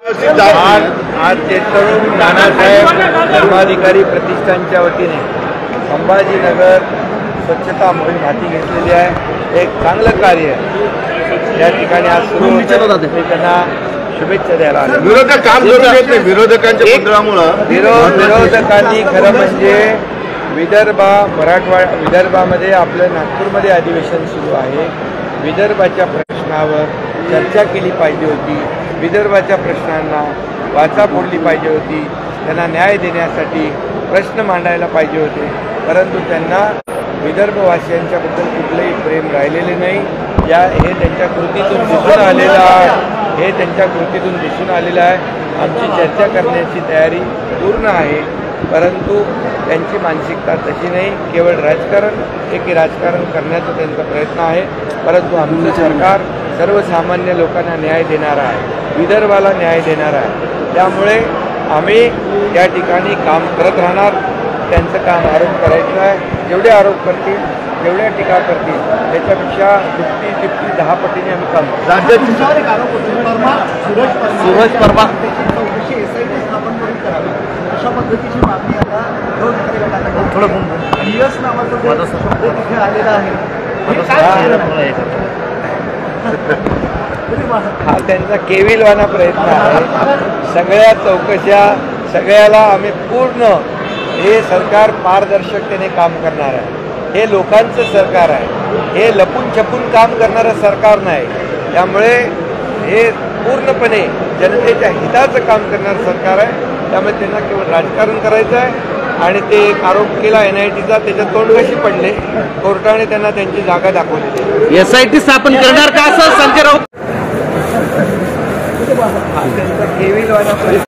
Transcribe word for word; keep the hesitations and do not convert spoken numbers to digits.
आज आज चेतन नानासाहेब धर्माधिकारी प्रतिष्ठानच्या वतीने संभाजीनगर स्वच्छता मोहीम हाती घेतलेली आहे। एक चांगलं कार्य या ठिकाणी आज सुरू होतं। मी त्यांना शुभेच्छा द्यायला आलो। विरोधक काम करू देत नाही विरोधकांच्या गोंधळामुळे विरोध विरोधकांनी खरं म्हणजे विदर्भा मराठवाडा विदर्भामध्ये आपलं नागपूरमध्ये अधिवेशन सुरू आहे। विदर्भाच्या प्रश्नावर चर्चा केली पाहिजे होती, विदर्भाच्या प्रश्नांना वाचा फोडली पाहिजे होती, त्यांना न्याय देण्यासाठी प्रश्न मांडायला पाहिजे होते, परंतु त्यांना विदर्भवासियांच्याबद्दल कुठलंही प्रेम राहिलेले नाही। या हे त्यांच्या कृतीतून दिसून आलेलं आहे हे त्यांच्या कृतीतून दिसून आलेलं आहे। आमची चर्चा करण्याची तयारी पूर्ण आहे, परंतु त्यांची मानसिकता तशी नाही। केवळ राजकारण एकी राजकारण करण्याचा त्यांचा प्रयत्न आहे, परंतु आमचं सरकार सर्वसामान्य लोकांना न्याय देणारा आहे, विदर्भाला न्याय देणारा आहे। त्यामुळे आम्ही या ठिकाणी काम करत राहणार। त्यांचं काम आरोप करायचं आहे, जेवढे आरोप करतील जेवढ्या टीका करतील त्याच्यापेक्षा दुप्पटी तिप्पटी दहा पटीने आम्ही काम करू। राज्याची सूरज परवा चौकशी एस आय टी स्थापन करून करावी अशा पद्धतीची मागणी आता थोडं यस नावाचा शब्द तिथे आलेला आहे। हा त्यांचा केविलवाना प्रयत्न आहे। सगळ्या चौकशा सगळ्याला आम्ही पूर्ण हे सरकार पारदर्शकतेने काम करणार आहे। हे लोकांचं सरकार आहे, हे लपून छपून काम करणारं सरकार नाही। त्यामुळे हे पूर्णपणे जनतेच्या हिताचं काम करणारं सरकार आहे। त्यामुळे त्यांना केवळ राजकारण करायचं आहे आणि ते एक आरोप केला एन आय टीचा, त्याच्यात तोंड कशी पडले, कोर्टाने त्यांना त्यांची जागा दाखवली। एस आय टी स्थापन करणार का असं संजय राऊत त्यांचा केविलवाना